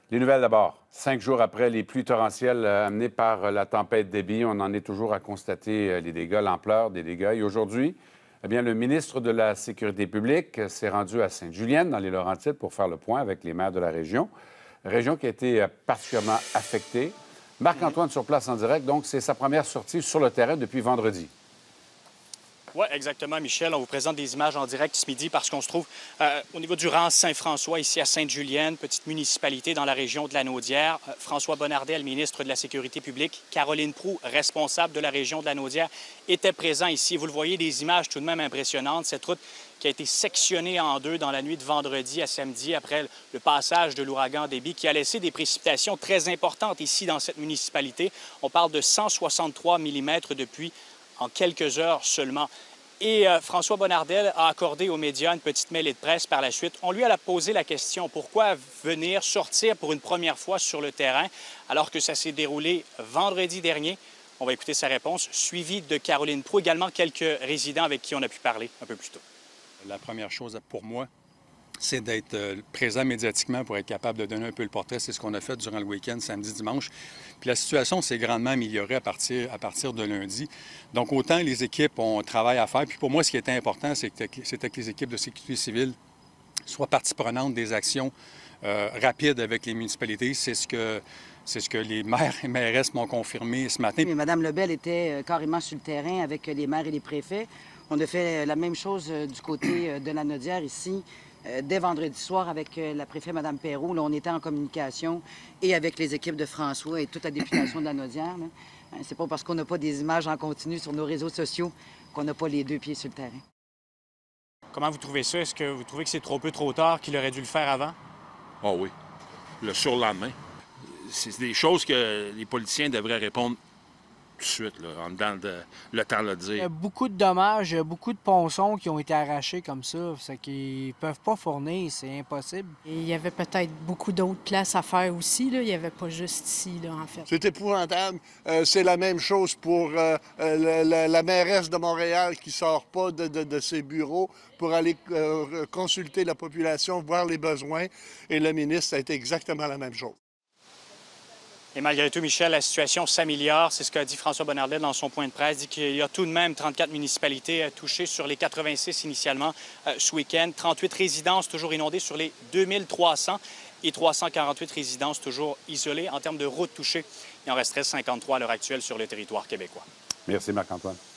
Les nouvelles d'abord. 5 jours après les pluies torrentielles amenées par la tempête Debby, on en est toujours à constater les dégâts, l'ampleur des dégâts. Et aujourd'hui, eh bien, le ministre de la Sécurité publique s'est rendu à Sainte-Julienne, dans les Laurentides, pour faire le point avec les maires de la région qui a été particulièrement affectée. Marc-Antoine sur place en direct, donc c'est sa première sortie sur le terrain depuis vendredi. Oui, exactement, Michel. On vous présente des images en direct ce midi parce qu'on se trouve au niveau du rang Saint-François, ici à Sainte-Julienne, petite municipalité dans la région de la Naudière. François Bonnardel, ministre de la Sécurité publique, Caroline Proulx, responsable de la région de la Naudière, étaient présents ici. Vous le voyez, des images tout de même impressionnantes. Cette route qui a été sectionnée en deux dans la nuit de vendredi à samedi après le passage de l'ouragan Debby, qui a laissé des précipitations très importantes ici dans cette municipalité. On parle de 163 mm de pluie en quelques heures seulement. Et François Bonnardel a accordé aux médias une petite mêlée de presse par la suite. On lui a posé la question, pourquoi venir sortir pour une première fois sur le terrain alors que ça s'est déroulé vendredi dernier? On va écouter sa réponse, suivie de Caroline Proulx, également quelques résidents avec qui on a pu parler un peu plus tôt. La première chose pour moi, c'est d'être présent médiatiquement pour être capable de donner un peu le portrait. C'est ce qu'on a fait durant le week-end, samedi, dimanche. Puis la situation s'est grandement améliorée à partir de lundi. Donc, autant les équipes ont un travail à faire. Puis pour moi, ce qui était important, c'était que les équipes de sécurité civile soient partie prenante des actions rapides avec les municipalités. C'est ce que les maires et mairesses m'ont confirmé ce matin. Mme Lebel était carrément sur le terrain avec les maires et les préfets. On a fait la même chose du côté de la Naudière ici. Dès vendredi soir, avec la préfète Mme Perrault, là, on était en communication et avec les équipes de François et toute la députation de la Naudière. C'est pas parce qu'on n'a pas des images en continu sur nos réseaux sociaux qu'on n'a pas les deux pieds sur le terrain. Comment vous trouvez ça? Est-ce que vous trouvez que c'est trop peu trop tard, qu'il aurait dû le faire avant? Ah oui, le surlendemain. C'est des choses que les politiciens devraient répondre tout de suite, là, en dedans le temps de le dire. Il y a beaucoup de dommages, beaucoup de ponçons qui ont été arrachés comme ça. C'est qu'ils ne peuvent pas fournir, c'est impossible. Et il y avait peut-être beaucoup d'autres places à faire aussi. Là. Il n'y avait pas juste ici, là, en fait. C'est épouvantable. C'est la même chose pour la mairesse de Montréal qui ne sort pas de ses bureaux pour aller consulter la population, voir les besoins. Et le ministre, ça a été exactement la même chose. Et malgré tout, Michel, la situation s'améliore. C'est ce qu'a dit François Bonnardel dans son point de presse. Il dit qu'il y a tout de même 34 municipalités touchées sur les 86 initialement ce week-end. 38 résidences toujours inondées sur les 2300 et 348 résidences toujours isolées. En termes de routes touchées, il en resterait 53 à l'heure actuelle sur le territoire québécois. Merci, Marc-Antoine.